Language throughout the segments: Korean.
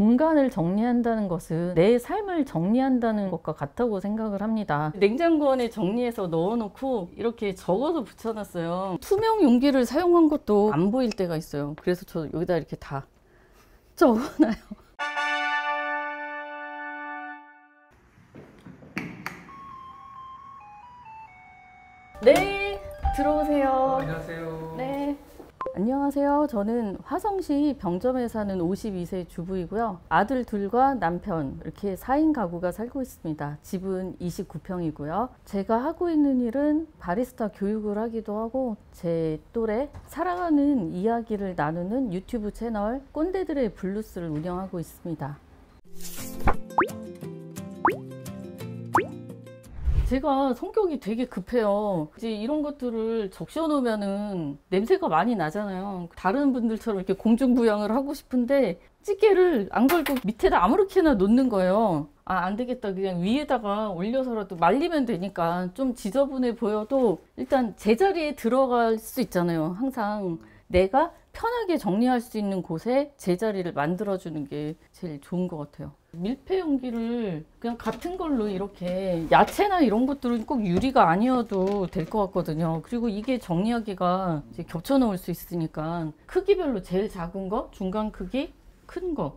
공간을 정리한다는 것은 내 삶을 정리한다는 것과 같다고 생각을 합니다. 냉장고 안에 정리해서 넣어놓고 이렇게 적어서 붙여놨어요. 투명 용기를 사용한 것도 안 보일 때가 있어요. 그래서 저 여기다 이렇게 다 적어놔요. 네, 들어오세요. 안녕하세요. 네. 안녕하세요. 저는 화성시 병점에 사는 52세 주부이고요. 아들 둘과 남편 이렇게 4인 가구가 살고 있습니다. 집은 29평이고요. 제가 하고 있는 일은 바리스타 교육을 하기도 하고 제 또래 살아가는 이야기를 나누는 유튜브 채널 꼰대들의 블루스를 운영하고 있습니다. 제가 성격이 되게 급해요. 이제 이런 것들을 적셔 놓으면은 냄새가 많이 나잖아요. 다른 분들처럼 이렇게 공중부양을 하고 싶은데 찌개를 안 걸고 밑에다 아무렇게나 놓는 거예요. 아, 안 되겠다. 그냥 위에다가 올려서라도 말리면 되니까 좀 지저분해 보여도 일단 제자리에 들어갈 수 있잖아요. 항상 내가 편하게 정리할 수 있는 곳에 제자리를 만들어주는 게 제일 좋은 것 같아요. 밀폐 용기를 그냥 같은 걸로 이렇게 야채나 이런 것들은 꼭 유리가 아니어도 될 것 같거든요. 그리고 이게 정리하기가 이제 겹쳐 놓을 수 있으니까 크기별로 제일 작은 거, 중간 크기, 큰 거.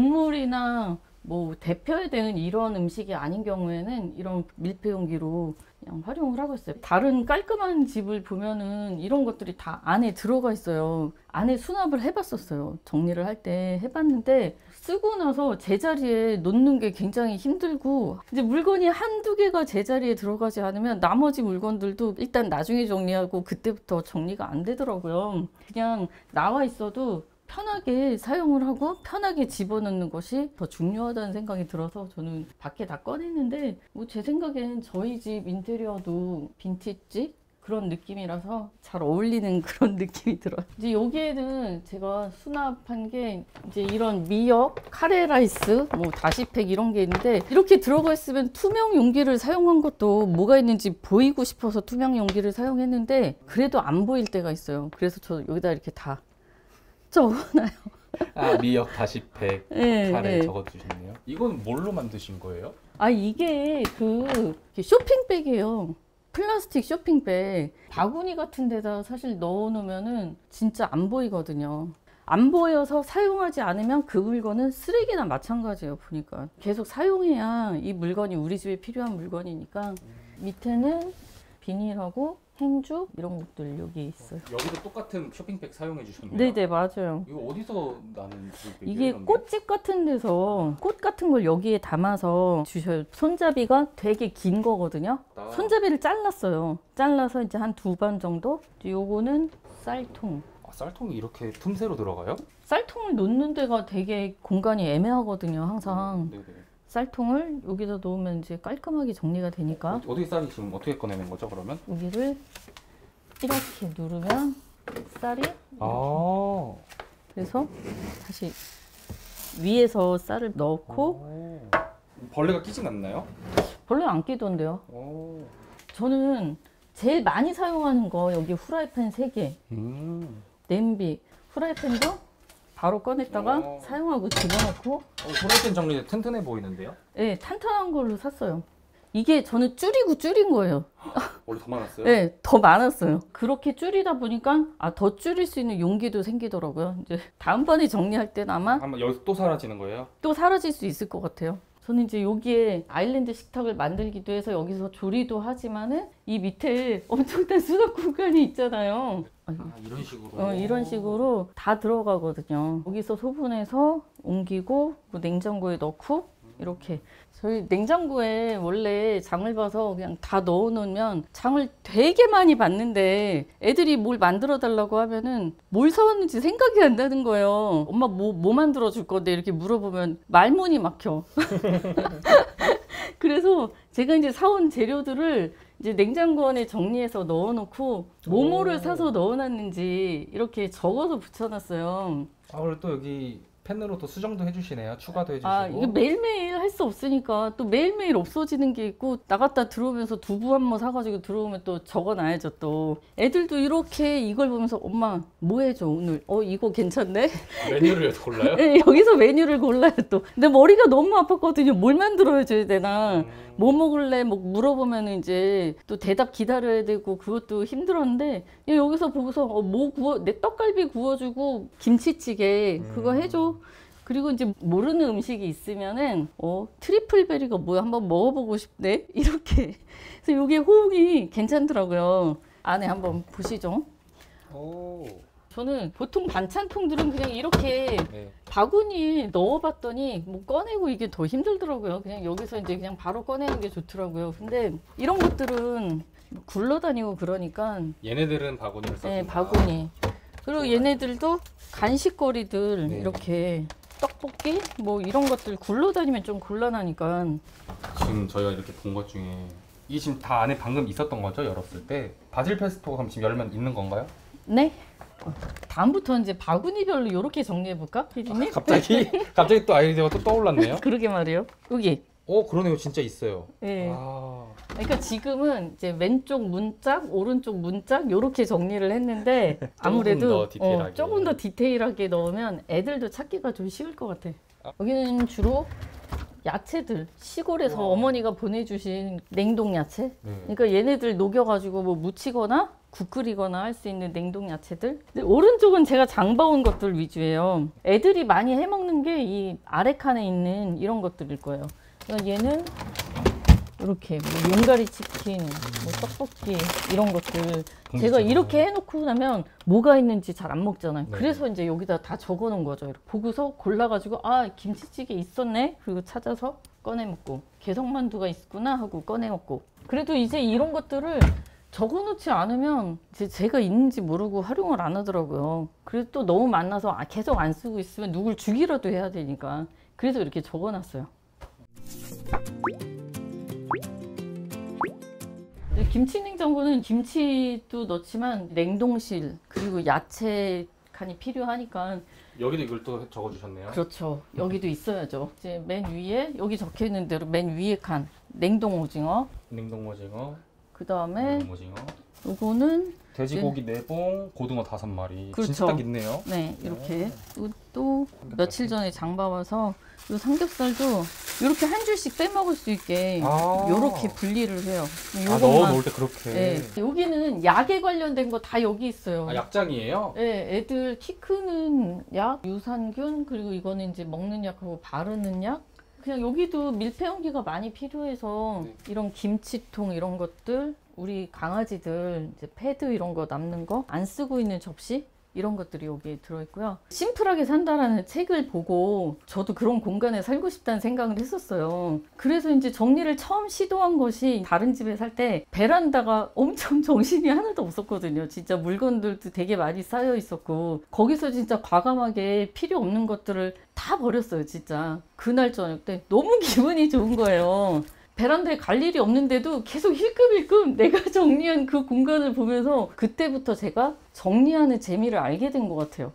국물이나 뭐 데펴야 되는 이런 음식이 아닌 경우에는 이런 밀폐 용기로 그냥 활용을 하고 있어요. 다른 깔끔한 집을 보면은 이런 것들이 다 안에 들어가 있어요. 안에 수납을 해봤었어요. 정리를 할 때 해봤는데 쓰고 나서 제자리에 놓는 게 굉장히 힘들고 이제 물건이 한두 개가 제자리에 들어가지 않으면 나머지 물건들도 일단 나중에 정리하고 그때부터 정리가 안 되더라고요. 그냥 나와 있어도 편하게 사용을 하고 편하게 집어넣는 것이 더 중요하다는 생각이 들어서 저는 밖에 다 꺼냈는데 뭐 제 생각엔 저희 집 인테리어도 빈티지 그런 느낌이라서 잘 어울리는 그런 느낌이 들어요. 이제 여기에는 제가 수납한 게 이제 이런 미역, 카레라이스, 뭐 다시팩 이런 게 있는데 이렇게 들어가 있으면 투명 용기를 사용한 것도 뭐가 있는지 보이고 싶어서 투명 용기를 사용했는데 그래도 안 보일 때가 있어요. 그래서 저 여기다 이렇게 다 적어놔요. 아, 미역, 다시팩, 네, 카레 네. 적어주셨네요. 이건 뭘로 만드신 거예요? 아, 이게 그 쇼핑백이에요. 플라스틱 쇼핑백. 바구니 같은 데다 사실 넣어 놓으면은 진짜 안 보이거든요. 안 보여서 사용하지 않으면 그 물건은 쓰레기나 마찬가지예요. 보니까 계속 사용해야 이 물건이 우리 집에 필요한 물건이니까. 밑에는 비닐하고 행주 이런 것들 여기 있어요. 여기도 똑같은 쇼핑백 사용해 주셨네요. 네네, 맞아요. 이거 어디서 나는 쇼핑백이에요? 이게 이런 게? 꽃집 같은 데서 꽃 같은 걸 여기에 담아서 주셔요. 손잡이가 되게 긴 거거든요. 아. 손잡이를 잘랐어요. 잘라서 이제 한 2번 정도. 요거는 쌀통. 아, 쌀통이 이렇게 틈새로 들어가요? 쌀통을 놓는 데가 되게 공간이 애매하거든요. 항상 네네. 쌀통을 여기다 놓으면 이제 깔끔하게 정리가 되니까 어떻게 쌀이 지금 어떻게 꺼내는 거죠, 그러면? 여기를 이렇게 누르면 쌀이 아. 그래서 다시 위에서 쌀을 넣고 벌레가 끼진 않나요? 별로 안 끼던데요. 오. 저는 제일 많이 사용하는 거 여기 후라이팬 3개, 냄비, 후라이팬도 바로 꺼냈다가 사용하고 집어넣고 프라이팬 정리 튼튼해 보이는데요? 네, 탄탄한 걸로 샀어요. 이게 저는 줄인 거예요. 원래 더 많았어요? 네, 더 많았어요. 그렇게 줄이다 보니까 더 줄일 수 있는 용기도 생기더라고요. 이제 다음번에 정리할 때는 아마 한번 여기서 또 사라지는 거예요? 또 사라질 수 있을 것 같아요. 저는 이제 여기에 아일랜드 식탁을 만들기도 해서 여기서 조리도 하지만은 이 밑에 엄청난 수납 공간이 있잖아요. 아, 이런 식으로? 이런 식으로 다 들어가거든요. 여기서 소분해서 옮기고 냉장고에 넣고 이렇게. 저희 냉장고에 원래 장을 봐서 그냥 다 넣어 놓으면 장을 되게 많이 봤는데 애들이 뭘 만들어 달라고 하면은 뭘 사왔는지 생각이 안 나는 거예요. 엄마 뭐 만들어 줄 건데 이렇게 물어보면 말문이 막혀. 그래서 제가 이제 사온 재료들을 이제 냉장고 안에 정리해서 넣어놓고 뭐를 사서 넣어놨는지 이렇게 적어서 붙여놨어요. 아, 그리고 또 여기 펜으로 또 수정도 해주시네요. 추가도 해주시고. 아, 이게 매일매일 할 수 없으니까 또 매일매일 없어지는 게 있고 나갔다 들어오면서 두부 한 번 사가지고 들어오면 또 적어놔야죠 또. 애들도 이렇게 이걸 보면서 엄마 뭐 해줘 오늘? 이거 괜찮네? 메뉴를 골라요? 네, 여기서 메뉴를 골라요 또. 근데 머리가 너무 아팠거든요. 뭘 만들어줘야 되나? 뭐 먹을래? 뭐 물어보면 이제 또 대답 기다려야 되고 그것도 힘들었는데 여기서 보고서 뭐 구워? 내 떡갈비 구워주고 김치찌개 그거 해줘. 그리고 이제 모르는 음식이 있으면은 트리플 베리가 뭐야 한번 먹어보고 싶네 이렇게. 그래서 이게 호응이 괜찮더라고요. 안에 한번 보시죠. 오. 저는 보통 반찬통들은 그냥 이렇게 네. 바구니에 넣어봤더니 뭐 꺼내고 이게 더 힘들더라고요. 그냥 여기서 이제 그냥 바로 꺼내는 게 좋더라고요. 근데 이런 것들은 굴러다니고 그러니까 얘네들은 바구니를 써준다. 네, 바구니. 그리고 얘네들도 간식거리들 네. 이렇게 떡볶이 뭐 이런 것들 굴러다니면 좀 곤란하니까. 지금 저희가 이렇게 본 것 중에 이 지금 다 안에 방금 있었던 거죠? 열었을 때 바질 페스토가 그럼 지금 열면 있는 건가요? 네. 다음부터 이제 바구니별로 이렇게 정리해 볼까, 피디님? 갑자기 또 아이디어가 또 떠올랐네요. 그러게 말이에요. 여기. 그러네요. 진짜 있어요. 네. 아. 그러니까 지금은 이제 왼쪽 문짝, 오른쪽 문짝 이렇게 정리를 했는데 아무래도 더 디테일하게. 조금 더 디테일하게 넣으면 애들도 찾기가 좀 쉬울 것 같아. 여기는 주로 야채들 시골에서 우와. 어머니가 보내주신 냉동 야채. 네. 그러니까 얘네들 녹여가지고 뭐 무치거나 국 끓이거나 할 수 있는 냉동 야채들. 근데 오른쪽은 제가 장봐온 것들 위주예요. 애들이 많이 해먹는 게 이 아래 칸에 있는 이런 것들일 거예요. 그러니까 얘는 이렇게 뭐 용가리 치킨, 뭐 떡볶이 이런 것들 제가 이렇게 해놓고 나면 뭐가 있는지 잘 안 먹잖아요. 네. 그래서 이제 여기다 다 적어놓은 거죠. 이렇게 보고서 골라가지고 김치찌개 있었네. 그리고 찾아서 꺼내 먹고 개성만두가 있구나 하고 꺼내 먹고. 그래도 이제 이런 것들을 적어놓지 않으면 이제 제가 있는지 모르고 활용을 안 하더라고요. 그래도 또 너무 많아서 계속 안 쓰고 있으면 누굴 주기라도 해야 되니까 그래서 이렇게 적어놨어요. 김치 냉장고는 김치도 넣지만 냉동실 그리고 야채 칸이 필요하니까. 여기도 이걸 또 적어주셨네요. 그렇죠. 여기도 있어야죠. 이제 맨 위에 여기 적혀 있는 대로 맨 위에 칸 냉동 오징어. 냉동 오징어. 그 다음에 냉동 오징어. 요거는 돼지고기 4봉, 고등어 5마리. 그렇죠. 진짜 딱 있네요. 네, 이렇게. 또 며칠 전에 장봐와서 이 삼겹살도 이렇게 한 줄씩 빼먹을 수 있게 이렇게 분리를 해요. 넣어 놓을 때 그렇게. 네. 여기는 약에 관련된 거 다 여기 있어요. 약장이에요? 네, 애들 키 크는 약, 유산균, 그리고 이거는 이제 먹는 약하고 바르는 약. 그냥 여기도 밀폐용기가 많이 필요해서 네. 이런 김치통 이런 것들, 우리 강아지들 이제 패드 이런 거 남는 거 안 쓰고 있는 접시 이런 것들이 여기에 들어있고요. 심플하게 산다라는 책을 보고 저도 그런 공간에 살고 싶다는 생각을 했었어요. 그래서 이제 정리를 처음 시도한 것이 다른 집에 살 때 베란다가 엄청 정신이 하나도 없었거든요. 진짜 물건들도 되게 많이 쌓여 있었고 거기서 진짜 과감하게 필요 없는 것들을 다 버렸어요. 진짜 그날 저녁 때 너무 기분이 좋은 거예요. 베란다에 갈 일이 없는데도 계속 힐끔힐끔 내가 정리한 그 공간을 보면서 그때부터 제가 정리하는 재미를 알게 된 것 같아요.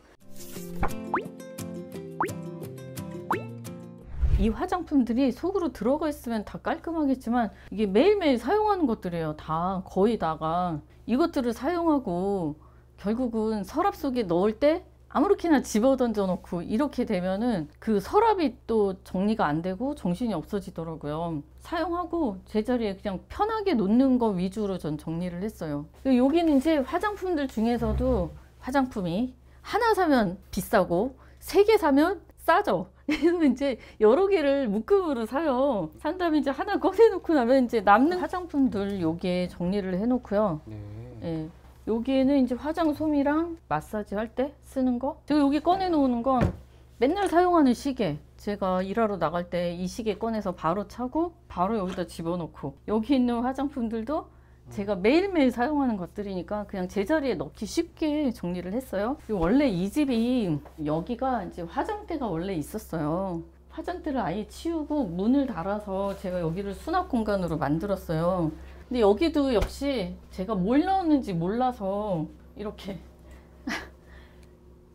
이 화장품들이 속으로 들어가 있으면 다 깔끔하겠지만 이게 매일매일 사용하는 것들이에요. 다 거의 다가 이것들을 사용하고 결국은 서랍 속에 넣을 때 아무렇게나 집어 던져 놓고 이렇게 되면은 그 서랍이 또 정리가 안 되고 정신이 없어지더라고요. 사용하고 제자리에 그냥 편하게 놓는 거 위주로 전 정리를 했어요. 여기는 이제 화장품들 중에서도 화장품이 하나 사면 비싸고 3개 사면 싸죠. 그래서 이제 여러 개를 묶음으로 사요. 산 다음에 이제 하나 꺼내놓고 나면 이제 남는 화장품들 여기에 정리를 해놓고요. 네. 예. 여기에는 이제 화장솜이랑 마사지 할 때 쓰는 거. 제가 여기 꺼내 놓는 건 맨날 사용하는 시계. 제가 일하러 나갈 때 이 시계 꺼내서 바로 차고 바로 여기다 집어넣고, 여기 있는 화장품들도 제가 매일매일 사용하는 것들이니까 그냥 제자리에 넣기 쉽게 정리를 했어요. 그리고 원래 이 집이 여기가 이제 화장대가 원래 있었어요. 화장대를 아예 치우고 문을 달아서 제가 여기를 수납 공간으로 만들었어요. 근데 여기도 역시 제가 뭘 넣었는지 몰라서 이렇게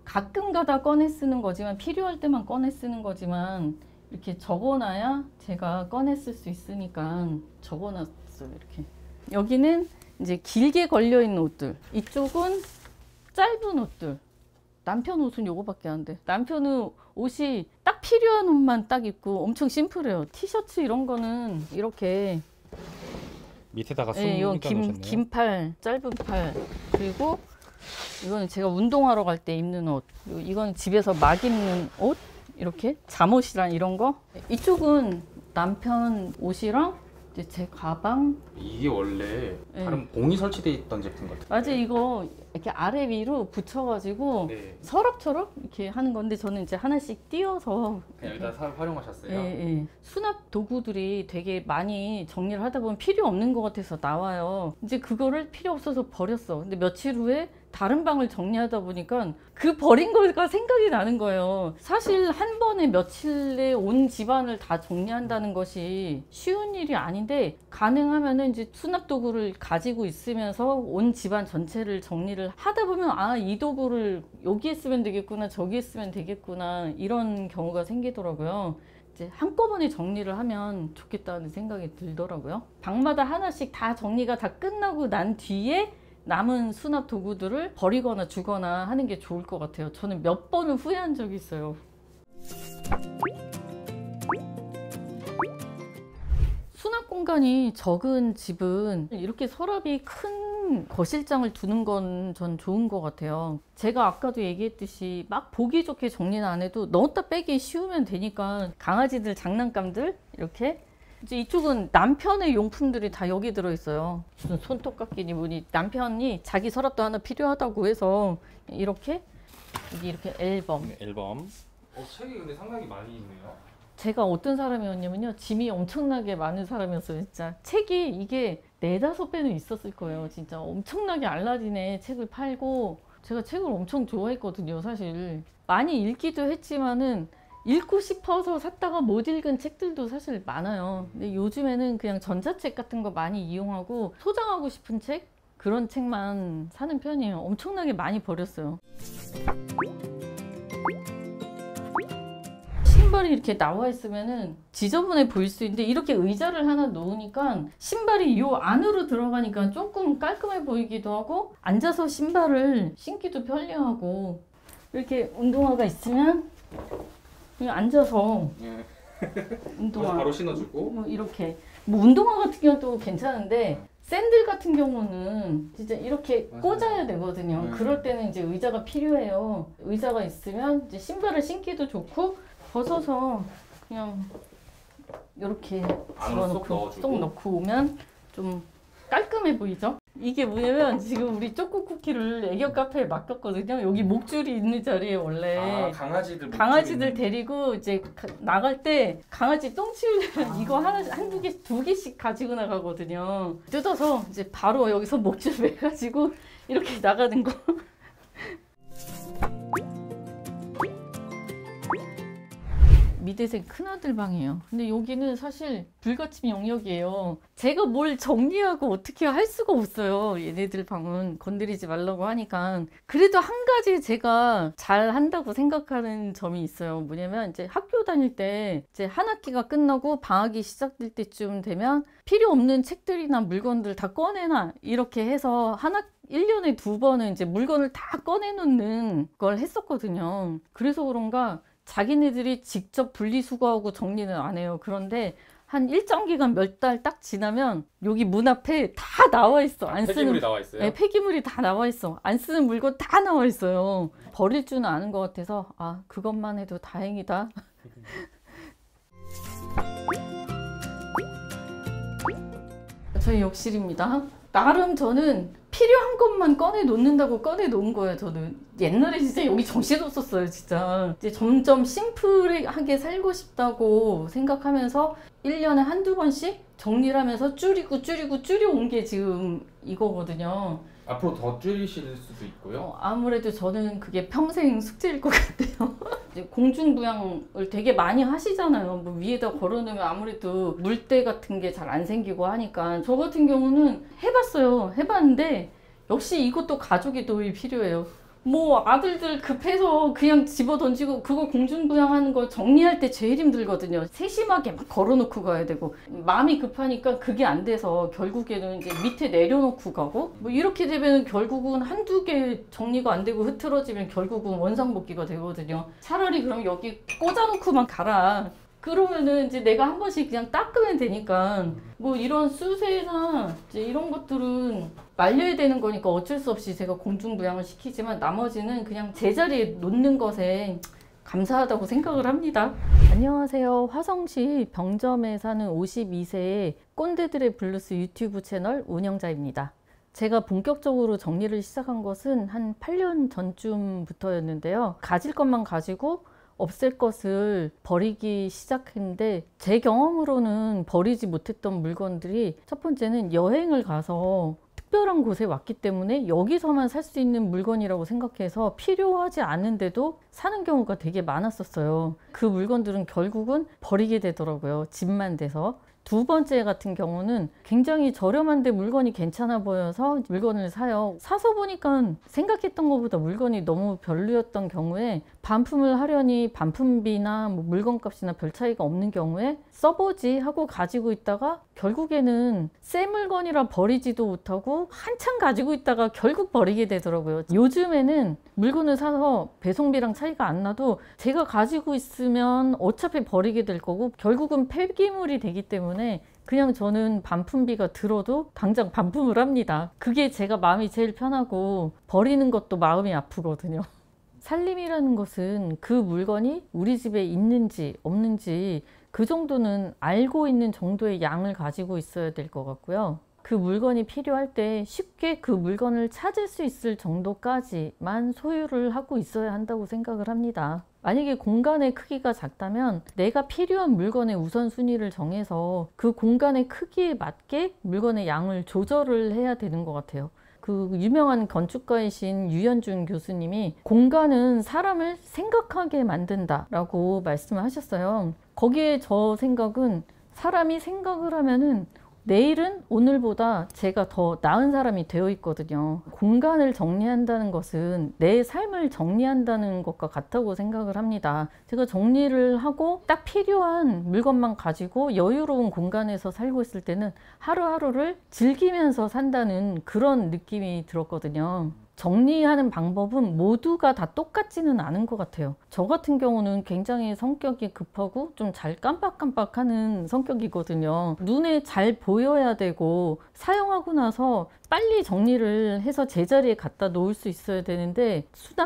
가끔 가다 꺼내 쓰는 거지만 필요할 때만 꺼내 쓰는 거지만 이렇게 적어놔야 제가 꺼내 쓸 수 있으니까 적어놨어요. 이렇게 여기는 이제 길게 걸려 있는 옷들, 이쪽은 짧은 옷들. 남편 옷은 요거밖에 안 돼. 남편은 옷이 딱 필요한 옷만 딱 입고 엄청 심플해요. 티셔츠 이런 거는 이렇게 밑에다가 네, 이건 긴 팔, 짧은 팔. 그리고 이거는 제가 운동하러 갈 때 입는 옷. 그리고 이건 집에서 막 입는 옷. 이렇게 잠옷이랑 이런 거. 이쪽은 남편 옷이랑 이제 제 가방. 이게 원래 다른 봉이 설치되어 있던 제품 같아요. 맞아, 이거 이렇게 아래 위로 붙여가지고 네. 서랍처럼 이렇게 하는 건데 저는 이제 하나씩 띄어서 그냥 여기다 활용하셨어요? 예. 수납 도구들이 되게 많이 정리를 하다 보면 필요 없는 것 같아서 나와요. 이제 그거를 필요 없어서 버렸어. 근데 며칠 후에 다른 방을 정리하다 보니까 그 버린 거가 생각이 나는 거예요. 사실 한 번에 며칠에 온 집안을 다 정리한다는 것이 쉬운 일이 아닌데 가능하면은 이제 수납 도구를 가지고 있으면서 온 집안 전체를 정리를 하다 보면 아, 이 도구를 여기에 쓰면 되겠구나, 저기에 쓰면 되겠구나, 이런 경우가 생기더라고요. 이제 한꺼번에 정리를 하면 좋겠다는 생각이 들더라고요. 방마다 하나씩 다 정리가 다 끝나고 난 뒤에 남은 수납 도구들을 버리거나 주거나 하는 게 좋을 것 같아요. 저는 몇 번은 후회한 적이 있어요. 수납 공간이 적은 집은 이렇게 서랍이 큰 거실장을 두는 건 전 좋은 것 같아요. 제가 아까도 얘기했듯이 막 보기 좋게 정리는 안 해도 넣었다 빼기 쉬우면 되니까 강아지들 장난감들 이렇게 이제 이쪽은 남편의 용품들이 다 여기 들어있어요. 무슨 손톱깎이니 뭐니 남편이 자기 서랍도 하나 필요하다고 해서 이렇게 여기 이렇게 앨범. 앨범. 책이 근데 상당히 많이 있네요. 제가 어떤 사람이었냐면요, 짐이 엄청나게 많은 사람이었어요. 진짜 책이 이게 4-5배는 있었을 거예요. 진짜 엄청나게 알라딘에 책을 팔고 제가 책을 엄청 좋아했거든요. 사실 많이 읽기도 했지만은 읽고 싶어서 샀다가 못 읽은 책들도 사실 많아요. 근데 요즘에는 그냥 전자책 같은 거 많이 이용하고 소장하고 싶은 책, 그런 책만 사는 편이에요. 엄청나게 많이 버렸어요. 신발이 이렇게 나와 있으면은 지저분해 보일 수 있는데 이렇게 의자를 하나 놓으니까 신발이 요 안으로 들어가니까 조금 깔끔해 보이기도 하고 앉아서 신발을 신기도 편리하고 이렇게 운동화가 있으면 그냥 앉아서 운동화 바로 신어주고 뭐 이렇게 뭐 운동화 같은 경우는 또 괜찮은데 샌들 같은 경우는 진짜 이렇게 맞아요. 꽂아야 되거든요. 그럴 때는 이제 의자가 필요해요. 의자가 있으면 이제 신발을 신기도 좋고 벗어서 그냥 이렇게 집어넣고 쏙 넣고 오면 좀 깔끔해 보이죠? 이게 뭐냐면 지금 우리 초코 쿠키를 애견 카페에 맡겼거든요. 여기 목줄이 있는 자리에 원래 강아지들 데리고 이제 나갈 때 강아지 똥 치우려면 이거 한두 개, 2개씩 가지고 나가거든요. 뜯어서 이제 바로 여기서 목줄 매가지고 이렇게 나가는 거. 미대생 큰아들 방이에요. 근데 여기는 사실 불가침 영역이에요. 제가 뭘 정리하고 어떻게 할 수가 없어요. 얘네들 방은 건드리지 말라고 하니까. 그래도 한 가지 제가 잘 한다고 생각하는 점이 있어요. 뭐냐면 이제 학교 다닐 때 이제 한 학기가 끝나고 방학이 시작될 때쯤 되면 필요 없는 책들이나 물건들 다 꺼내놔. 이렇게 해서 1년에 2번은 이제 물건을 다 꺼내놓는 걸 했었거든요. 그래서 그런가 자기네들이 직접 분리수거하고 정리는 안 해요. 그런데 한 일정 기간 몇 달 딱 지나면 여기 문 앞에 다 나와 있어. 안 쓰는 폐기물이 나와 있어요? 네, 폐기물이 다 나와 있어. 안 쓰는 물건 다 나와 있어요. 버릴 줄은 아는 것 같아서 아, 그것만 해도 다행이다. 저희 욕실입니다. 나름 저는 필요한 것만 꺼내 놓는다고 꺼내 놓은 거예요. 저는 옛날에 진짜 여기 정신없었어요. 진짜 이제 점점 심플하게 살고 싶다고 생각하면서 1년에 한두 번씩 정리를 하면서 줄여온 게 지금 이거거든요. 앞으로 더 줄이실 수도 있고요. 아무래도 저는 그게 평생 숙제일 것 같아요. 이제 공중부양을 되게 많이 하시잖아요. 뭐 위에다 걸어놓으면 아무래도 물때 같은 게 잘 안 생기고 하니까. 저 같은 경우는 해봤어요. 해봤는데 역시 이것도 가족의 도움이 필요해요. 뭐 아들들 급해서 그냥 집어 던지고 그거 공중부양하는 거 정리할 때 제일 힘들거든요. 세심하게 막 걸어놓고 가야 되고 마음이 급하니까 그게 안 돼서 결국에는 이제 밑에 내려놓고 가고 뭐 이렇게 되면 결국은 한두 개 정리가 안 되고 흐트러지면 결국은 원상복귀가 되거든요. 차라리 그럼 여기 꽂아놓고만 가라. 그러면은 이제 내가 한 번씩 그냥 닦으면 되니까 뭐 이런 수세나 이제 이런 것들은 말려야 되는 거니까 어쩔 수 없이 제가 공중부양을 시키지만 나머지는 그냥 제자리에 놓는 것에 감사하다고 생각을 합니다. 안녕하세요. 화성시 병점에 사는 52세의 꼰대들의 블루스 유튜브 채널 운영자입니다. 제가 본격적으로 정리를 시작한 것은 한 8년 전쯤부터였는데요. 가질 것만 가지고 없앨 것을 버리기 시작했는데 제 경험으로는 버리지 못했던 물건들이 첫 번째는 여행을 가서 특별한 곳에 왔기 때문에 여기서만 살 수 있는 물건이라고 생각해서 필요하지 않은데도 사는 경우가 되게 많았었어요. 그 물건들은 결국은 버리게 되더라고요. 집만 돼서. 두 번째 같은 경우는 굉장히 저렴한데 물건이 괜찮아 보여서 물건을 사요. 사서 보니까 생각했던 것보다 물건이 너무 별로였던 경우에 반품을 하려니 반품비나 뭐 물건값이나 별 차이가 없는 경우에 써보지 하고 가지고 있다가 결국에는 새 물건이라 버리지도 못하고 한참 가지고 있다가 결국 버리게 되더라고요. 요즘에는 물건을 사서 배송비랑 차이가 안 나도 제가 가지고 있으면 어차피 버리게 될 거고 결국은 폐기물이 되기 때문에 그냥 저는 반품비가 들어도 당장 반품을 합니다. 그게 제가 마음이 제일 편하고 버리는 것도 마음이 아프거든요. 살림이라는 것은 그 물건이 우리 집에 있는지 없는지 그 정도는 알고 있는 정도의 양을 가지고 있어야 될 것 같고요. 그 물건이 필요할 때 쉽게 그 물건을 찾을 수 있을 정도까지만 소유를 하고 있어야 한다고 생각을 합니다. 만약에 공간의 크기가 작다면 내가 필요한 물건의 우선순위를 정해서 그 공간의 크기에 맞게 물건의 양을 조절을 해야 되는 것 같아요. 그 유명한 건축가이신 유현준 교수님이 공간은 사람을 생각하게 만든다라고 말씀을 하셨어요. 거기에 저 생각은 사람이 생각을 하면은 내일은 오늘보다 제가 더 나은 사람이 되어 있거든요. 공간을 정리한다는 것은 내 삶을 정리한다는 것과 같다고 생각을 합니다. 제가 정리를 하고 딱 필요한 물건만 가지고 여유로운 공간에서 살고 있을 때는 하루하루를 즐기면서 산다는 그런 느낌이 들었거든요. 정리하는 방법은 모두가 다 똑같지는 않은 것 같아요. 저 같은 경우는 굉장히 성격이 급하고 좀 잘 깜빡깜빡하는 성격이거든요. 눈에 잘 보여야 되고 사용하고 나서 빨리 정리를 해서 제자리에 갖다 놓을 수 있어야 되는데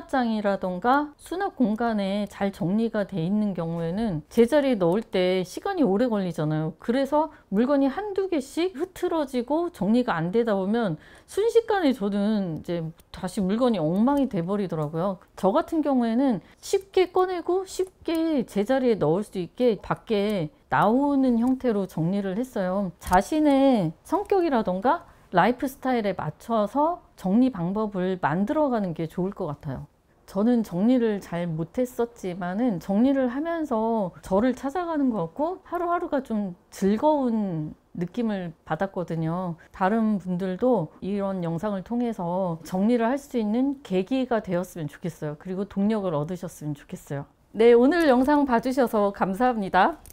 수납장이라던가 수납 공간에 잘 정리가 돼 있는 경우에는 제자리에 넣을 때 시간이 오래 걸리잖아요. 그래서 물건이 한두 개씩 흐트러지고 정리가 안 되다 보면 순식간에 저는 이제 다시 물건이 엉망이 돼 버리더라고요. 저 같은 경우에는 쉽게 꺼내고 쉽게 제자리에 넣을 수 있게 밖에 나오는 형태로 정리를 했어요. 자신의 성격이라던가 라이프 스타일에 맞춰서 정리 방법을 만들어가는 게 좋을 것 같아요. 저는 정리를 잘 못했었지만은 정리를 하면서 저를 찾아가는 것 같고 하루하루가 좀 즐거운 느낌을 받았거든요. 다른 분들도 이런 영상을 통해서 정리를 할 수 있는 계기가 되었으면 좋겠어요. 그리고 동력을 얻으셨으면 좋겠어요. 네, 오늘 영상 봐주셔서 감사합니다.